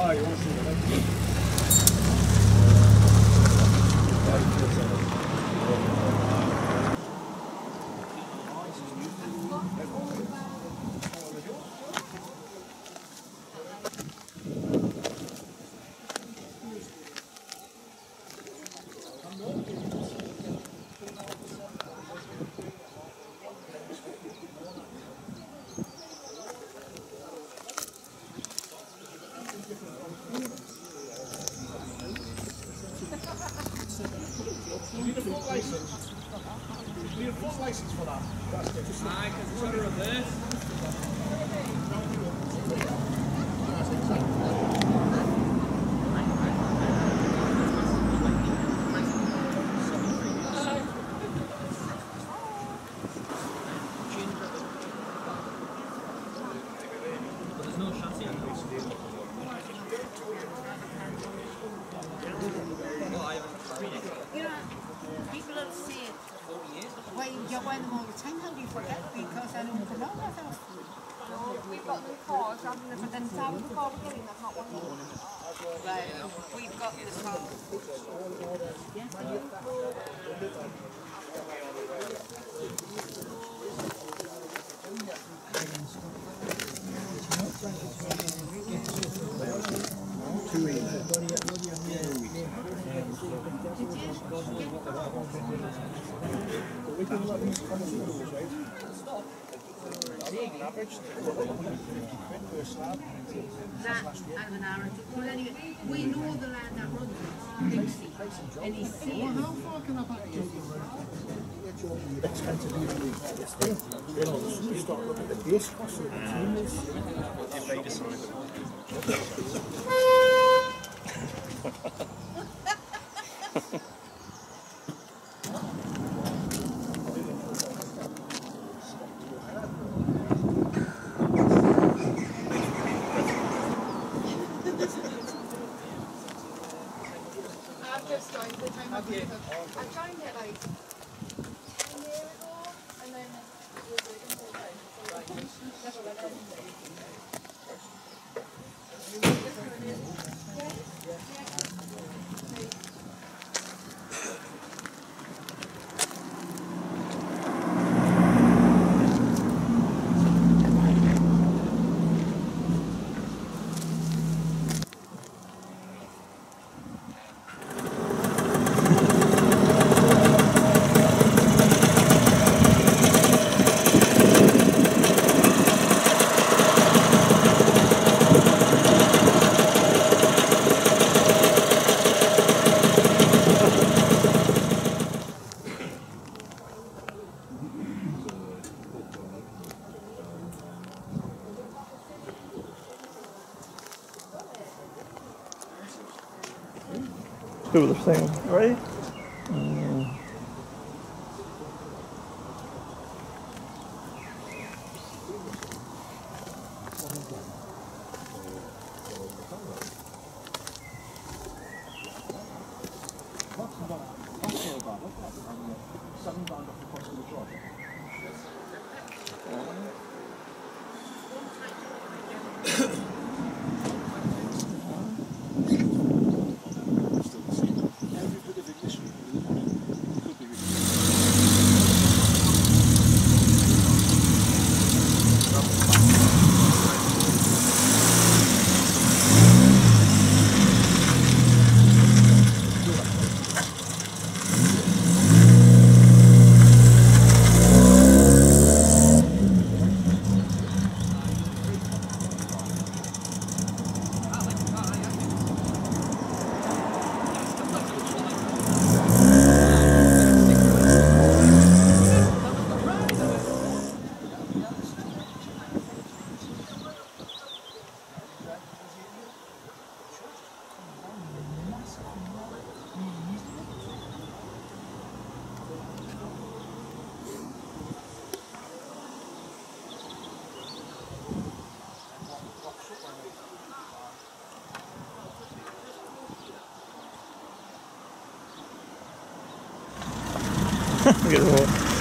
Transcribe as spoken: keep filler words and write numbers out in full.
Oh, you want to see the You need a full license. You need a full license for that. That's it. Just aye, because it's on a reverse. There's no chassis on this. You know, people have said, well, you wear them all the time, how do you forget? Because I don't know myself. No, we've got the cars, haven't we? But then how the car we're getting, that's not one of them. Right, we've got the car. Two easy. We can let these come through, right? On average, fifty quid per slab. That and an hour. Well, anyway, we know the land that runs Dixie, and he's saying. Well, how far can I back you? It's meant to be really this you know, you start looking at the base cost of the materials. If they decide I've just joined the time I've been I joined it like a year ago, and then it was like a whole time. So like, never went in. Do the thing, right? Mm. Look at that.